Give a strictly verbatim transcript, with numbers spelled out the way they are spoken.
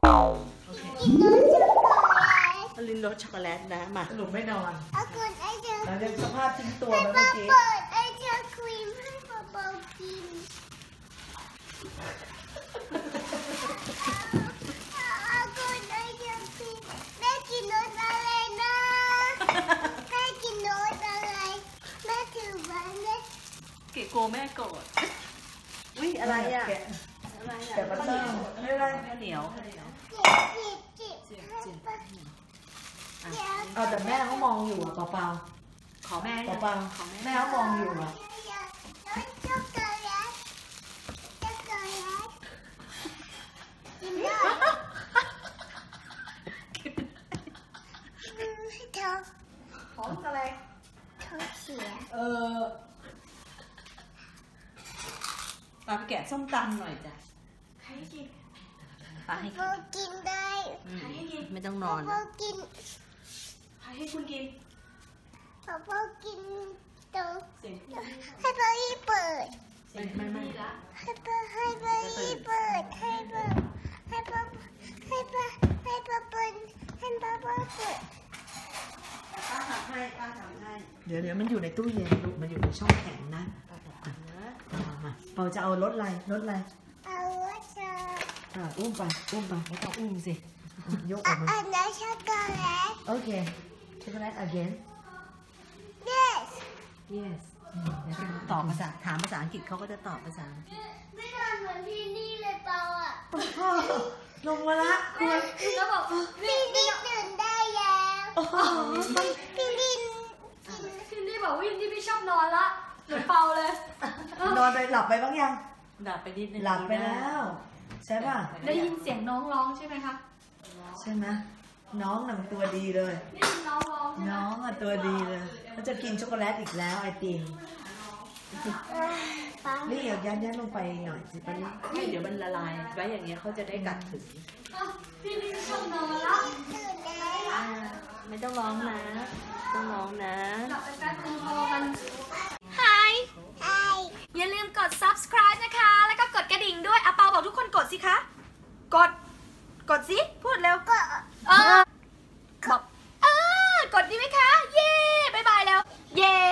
ลินรสช็อกโกแลตนะมาสรุปไม่นอนเอาก่อนไอเจอแล้วเดี๋ยวสภาพทิ้งตัวไปเมื่อกี้เปิดไอเจอครีมให้เบาๆกินเอาก่อนไอเจอครีมแม่กินรสอะไรนะแม่กินรสอะไรแม่ถือไว้แม่เกโกแม่โกรธอุ้ยอะไรอ่ะอะไรอ่ะแต่มันเริ่มไม่เป็นไรข้าวเหนียวข้าวเหนียวจิบจิบจิบให้ปะเดี๋ยวเอาแต่แม่เขามองอยู่อะเปล่าขอแม่ๆเปล่าขอแม่ๆแม่เขามองอยู่อะช็อกโกแลตช็อกโกแลตกินได้ท้องท้องอะไรท้องเสียเออปาไปแกะส้มตำหน่อยจ้ะใครกินปาให้พอกินได้ไม่ต้องนอนพอกินใครให้คุณกินพอพอกินตรงเสียงให้พออีเปิดไม่ไม่ไม่ละให้พอให้พออีเปิดให้พอให้พอให้พอให้พอเปิดให้พอเปิดป้าทำให้ป้าทำให้เดี๋ยวเดี๋ยวมันอยู่ในตู้เย็นลูกมันอยู่ในช่องแข็งนะป้าทำนะเอามาเราจะเอารสอะไรรสอะไรเอาว่าจะอ่าอุ้มไปอุ้มไปไม่ต้องอุ้มสิยกออกมาอันนั้นช็อกโกแลตโอเคช็อกโกแลต again yes yes เดี๋ยวตอบภาษาถามภาษาอังกฤษเขาก็จะตอบภาษาอังกฤษไม่ทำเหมือนพี่นี่เลยเปล่าอ่ะลงมาละคุณแล้วบอกพี่นี่ตื่นได้แล้วพี่นี่กินพี่นี่บอกวินที่พี่ชอบนอนละเหมือนเปาเลยนอนไปหลับไปบ้างยังหลับไปนิดนึงหลับไปแล้วใช่ป่ะได้ยินเสียงน้องร้องใช่ไหมคะใช่ไหมน้องหนังตัวดีเลยได้ยินน้องร้องใช่ไหมน้องอ่ะตัวดีเลยเขาจะกินช็อกโกแลตอีกแล้วไอติมปังนี่เดี๋ยวยัดยัดลงไปหน่อยสิป้านี่ไม่เดี๋ยวมันละลายไว้อย่างเงี้ยเขาจะได้กัดถึงอ้าวพี่นี่ชอบนอนละตื่นได้อ่าไม่ต้องร้องนะต้องร้องนะหลับไปแป๊บนึงพอมัน Hi ไอ้อย่าลืมกด subscribe นะคะ แล้วก็กดกระดิ่งด้วยอาเปาบอกทุกคนกดสิคะ กด กดสิ พูดเร็วก็เออบอกเออกดดีไหมคะ เย้ บ๊ายบายแล้ว เย้